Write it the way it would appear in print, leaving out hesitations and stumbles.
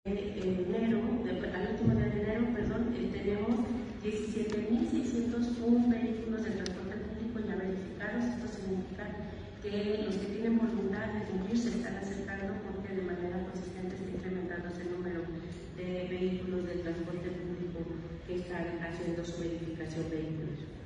Al último día de enero, tenemos 17.601 vehículos de transporte público ya verificados. Esto significa que los que tienen voluntad de cumplir se están acercando porque de manera consistente está incrementándose el número de vehículos de transporte público que están haciendo su verificación vehículos.